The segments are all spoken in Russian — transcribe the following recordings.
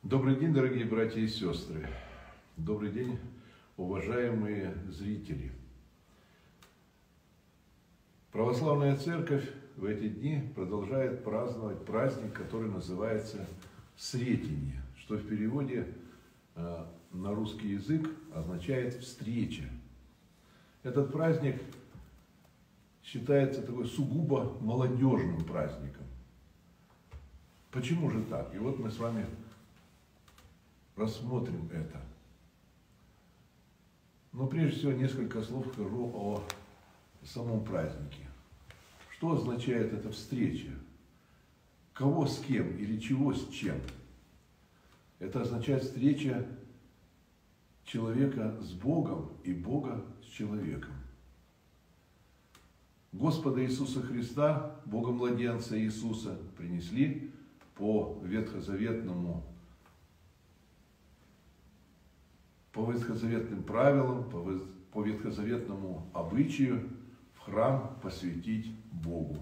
Добрый день, дорогие братья и сестры. Добрый день, уважаемые зрители. Православная Церковь в эти дни продолжает праздновать праздник, который называется Сретение, что в переводе на русский язык означает «встреча». Этот праздник считается такой сугубо молодежным праздником. Почему же так? И вот мы с вами рассмотрим это. Но прежде всего несколько слов скажу о самом празднике. Что означает эта встреча? Кого с кем или чего с чем? Это означает встреча человека с Богом и Бога с человеком. Господа Иисуса Христа, Бога-младенца Иисуса, принесли по ветхозаветным правилам, по ветхозаветному обычаю в храм посвятить Богу.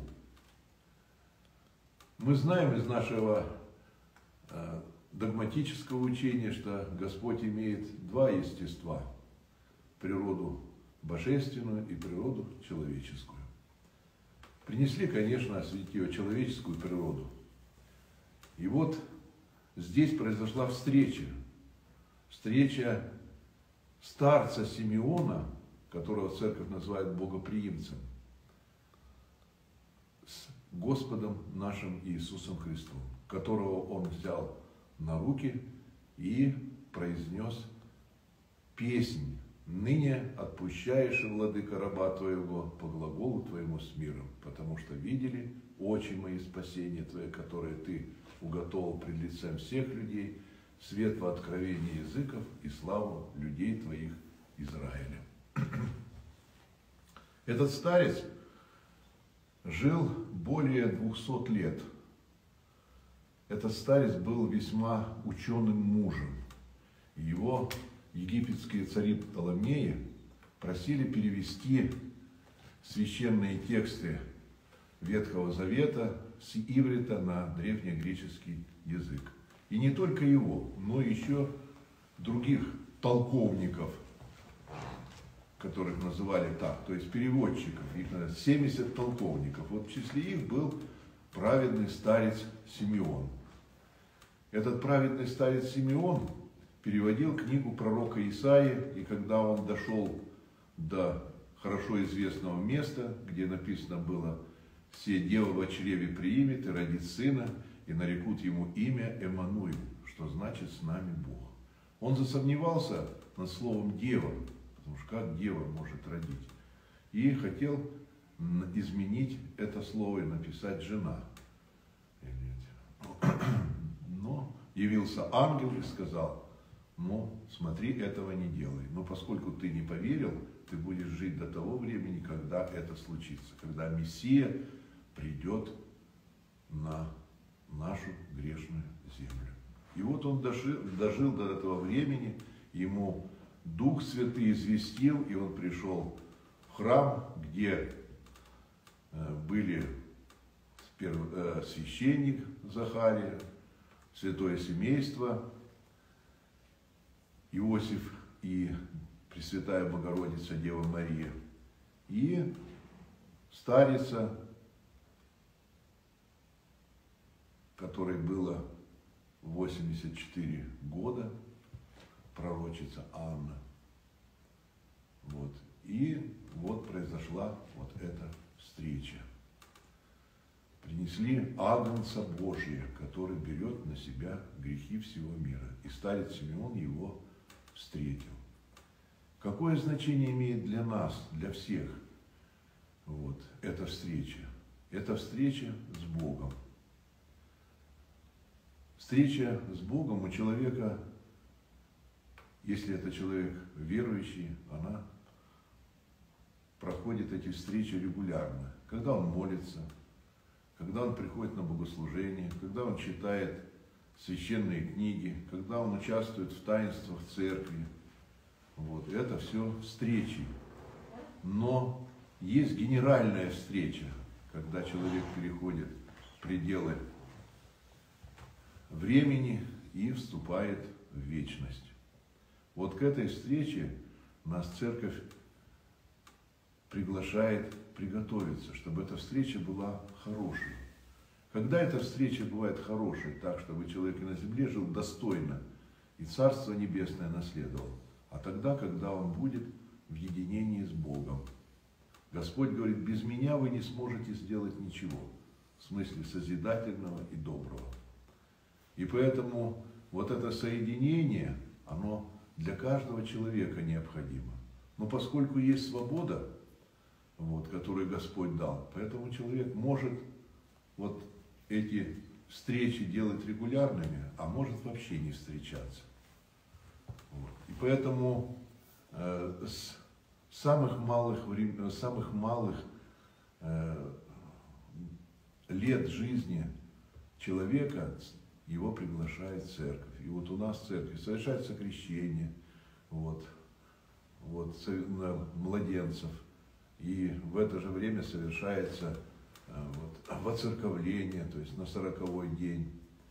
Мы знаем из нашего догматического учения, что Господь имеет два естества – природу божественную и природу человеческую. Принесли, конечно, осветить ее человеческую природу. И вот здесь произошла встреча старца Симеона, которого церковь называет богоприимцем, с Господом нашим Иисусом Христом, которого он взял на руки и произнес песнь: «Ныне отпущаешь, владыка, раба твоего, по глаголу твоему с миром, потому что видели очи мои спасение твое, которое ты уготовил пред лицем всех людей, свет во откровении языков и славу людей твоих Израиля». Этот старец жил более 200 лет. Этот старец был весьма ученым мужем. Его египетские цари Птоломеи просили перевести священные тексты Ветхого Завета с иврита на древнегреческий язык. И не только его, но еще других толковников, которых называли так, то есть переводчиков, их 70 толковников. Вот в числе их был праведный старец Симеон. Этот праведный старец Симеон переводил книгу пророка Исаии, и когда он дошел до хорошо известного места, где написано было: «Се дева во чреве приимет и родит сына, и нарекут ему имя Эммануил», что значит «с нами Бог». Он засомневался над словом «дева», потому что как дева может родить, и хотел изменить это слово и написать «жена». Но явился ангел и сказал: смотри, этого не делай. Но поскольку ты не поверил, ты будешь жить до того времени, когда это случится, когда Мессия придет на нашу грешную землю. И вот он дожил до этого времени, ему Дух Святый известил, и он пришел в храм, где были священник Захария, святое семейство, Иосиф и Пресвятая Богородица Дева Мария, и старица, которой было 84 года, пророчица Анна. Вот. И вот произошла вот эта встреча. Принесли Агнца Божия, который берет на себя грехи всего мира. И старец Симеон его встретил. Какое значение имеет для нас, для всех, вот эта встреча? Это встреча с Богом. Встреча с Богом у человека, если это человек верующий, она проходит эти встречи регулярно. Когда он молится, когда он приходит на богослужение, когда он читает священные книги, когда он участвует в таинствах церкви. Вот, это все встречи. Но есть генеральная встреча, когда человек переходит пределы времени и вступает в вечность. Вот к этой встрече нас Церковь приглашает приготовиться, чтобы эта встреча была хорошей. Когда эта встреча бывает хорошей, так, чтобы человек и на земле жил достойно, и Царство Небесное наследовал, а тогда, когда он будет в единении с Богом. Господь говорит, без меня вы не сможете сделать ничего, в смысле созидательного и доброго. И поэтому вот это соединение, оно для каждого человека необходимо. Но поскольку есть свобода, вот, которую Господь дал, поэтому человек может вот эти встречи делать регулярными, а может вообще не встречаться. Вот. И поэтому с самых малых лет жизни человека его приглашает Церковь. И вот у нас в Церкви совершается крещение младенцев. И в это же время совершается воцерковление, то есть на 40-й день.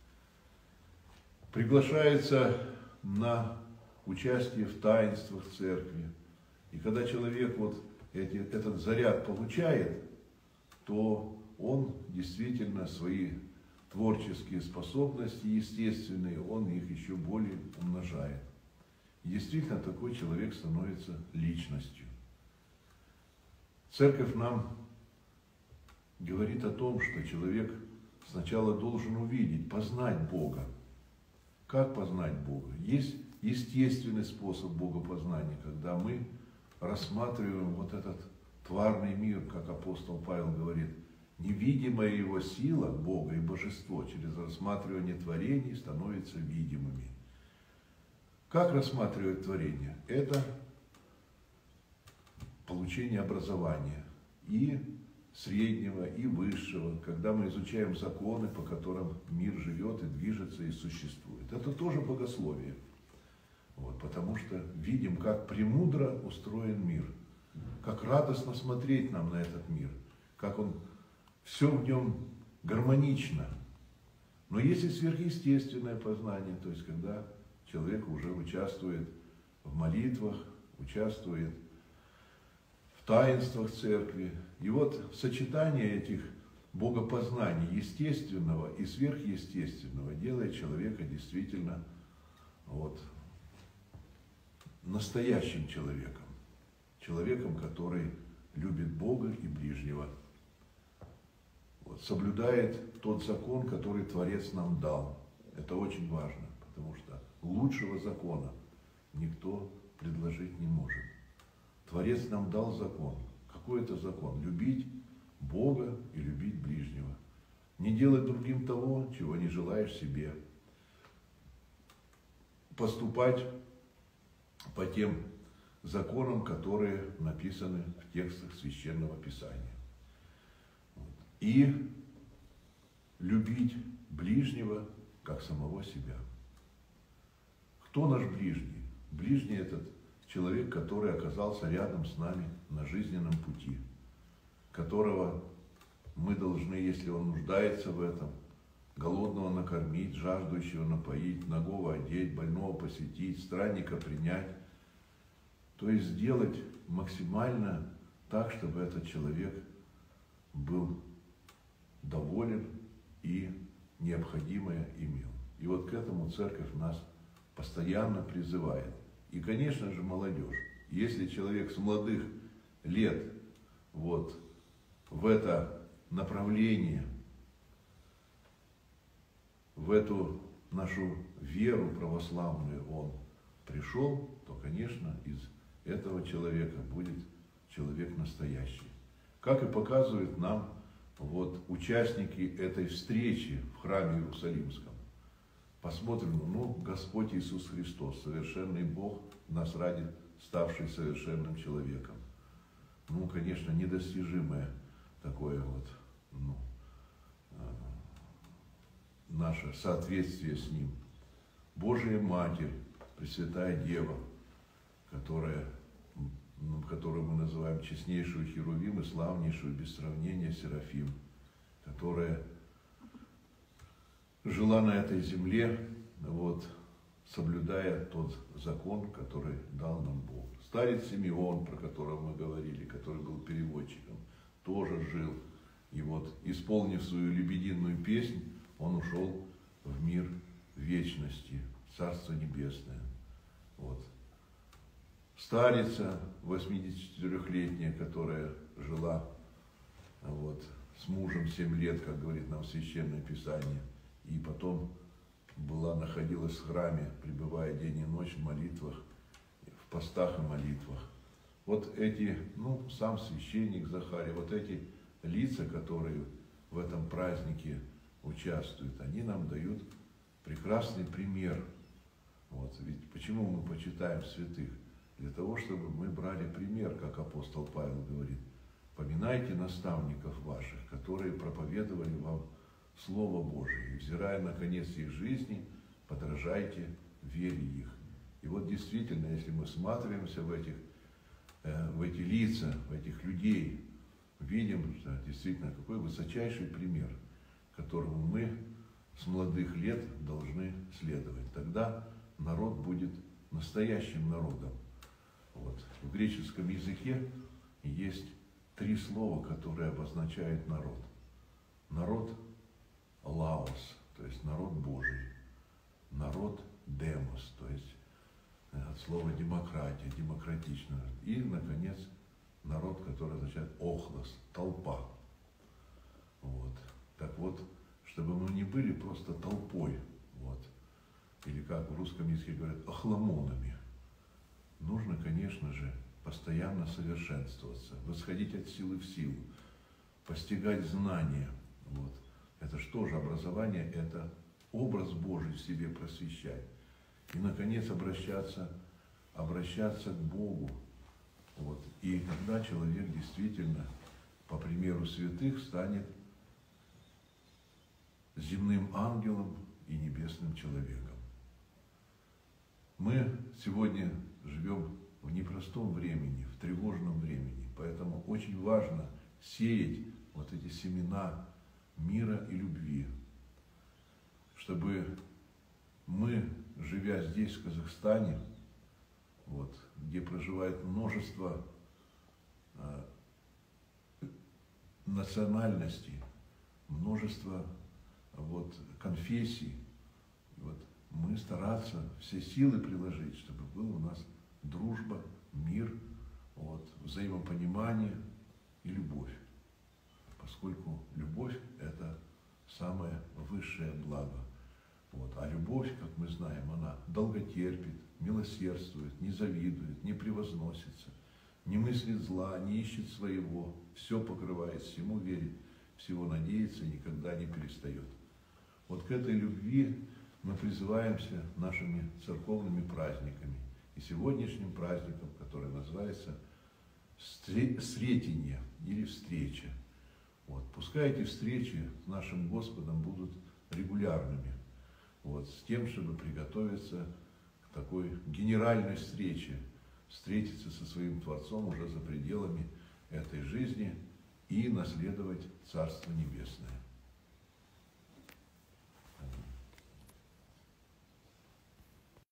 Приглашается на участие в таинствах Церкви. И когда человек этот заряд получает, то он действительно свои творческие способности естественные, он их еще более умножает. И действительно такой человек становится личностью. Церковь нам говорит о том, что человек сначала должен увидеть, познать Бога. Как познать Бога? Есть естественный способ богопознания, когда мы рассматриваем вот этот тварный мир, как апостол Павел говорит, невидимая его сила, Бога и Божество, через рассматривание творений становятся видимыми. Как рассматривать творение? Это получение образования и среднего, и высшего, когда мы изучаем законы, по которым мир живет и движется и существует. Это тоже богословие. Вот, потому что видим, как премудро устроен мир, как радостно смотреть нам на этот мир, как он все в нем гармонично. Но есть и сверхъестественное познание, то есть когда человек уже участвует в молитвах, участвует в таинствах Церкви. И вот сочетание этих богопознаний естественного и сверхъестественного делает человека действительно настоящим человеком. Человеком, который любит Бога и ближнего. Соблюдает тот закон, который Творец нам дал. Это очень важно, потому что лучшего закона никто предложить не может. Творец нам дал закон. Какой это закон? Любить Бога и любить ближнего. Не делать другим того, чего не желаешь себе. Поступать по тем законам, которые написаны в текстах Священного Писания. И любить ближнего, как самого себя. Кто наш ближний? Ближний – этот человек, который оказался рядом с нами на жизненном пути, которого мы должны, если он нуждается в этом, голодного накормить, жаждущего напоить, нагого одеть, больного посетить, странника принять. То есть сделать максимально так, чтобы этот человек был доволен и необходимое имел. И вот к этому Церковь нас постоянно призывает. И, конечно же, молодежь. Если человек с молодых лет в это направление, в эту нашу веру православную он пришел, то, конечно, из этого человека будет человек настоящий. Как и показывают нам участники этой встречи в храме Иерусалимском. Посмотрим, Господь Иисус Христос, совершенный Бог, нас ради ставший совершенным человеком. Конечно, недостижимое такое наше соответствие с Ним. Божия Матерь, Пресвятая Дева, которую мы называем честнейшую Херувим и славнейшую без сравнения Серафим, которая жила на этой земле, вот, соблюдая тот закон, который дал нам Бог. Старец Симеон, про которого мы говорили, который был переводчиком, тоже жил. И вот, исполнив свою лебединую песнь, он ушел в мир вечности, Царство Небесное. Вот. Старица, 84-летняя, которая жила вот, с мужем 7 лет, как говорит нам Священное Писание, и потом находилась в храме, пребывая день и ночь в молитвах, в постах и молитвах. Вот эти, сам священник Захарий, вот эти лица, которые в этом празднике участвуют, они нам дают прекрасный пример. Вот. Ведь почему мы почитаем святых? Для того, чтобы мы брали пример, как апостол Павел говорит. Поминайте наставников ваших, которые проповедовали вам Слово Божие. И, взирая на конец их жизни, подражайте вере их. И вот действительно, если мы всматриваемся в эти лица, в этих людей, видим, что действительно какой высочайший пример, которому мы с молодых лет должны следовать. Тогда народ будет настоящим народом. Вот. В греческом языке есть 3 слова, которые обозначают народ. Народ лаос, то есть народ Божий. Народ демос, то есть от слова демократия, демократично. И, наконец, народ, который означает охлос, толпа. Вот. Так вот, чтобы мы не были просто толпой, вот, или как в русском языке говорят, охламонами, нужно, конечно же, постоянно совершенствоваться, восходить от силы в силу, постигать знания. Вот. Это что же образование? Это образ Божий в себе просвещать. И, наконец, обращаться к Богу. Вот. И тогда человек действительно, по примеру святых, станет земным ангелом и небесным человеком. Мы сегодня живем в непростом времени, в тревожном времени, поэтому очень важно сеять вот эти семена мира и любви, чтобы мы, живя здесь, в Казахстане, вот, где проживает множество национальностей, множество вот, конфессий, вот, мы стараться все силы приложить, чтобы был у нас дружба, мир, вот, взаимопонимание и любовь. Поскольку любовь – это самое высшее благо. Вот. А любовь, как мы знаем, она долготерпит, милосердствует, не завидует, не превозносится, не мыслит зла, не ищет своего, все покрывает, всему верит, всего надеется и никогда не перестает. Вот к этой любви мы призываемся нашими церковными праздниками. И сегодняшним праздником, который называется Сретение или встреча. Вот. Пускай эти встречи с нашим Господом будут регулярными, вот, с тем, чтобы приготовиться к такой генеральной встрече, встретиться со своим Творцом уже за пределами этой жизни и наследовать Царство Небесное.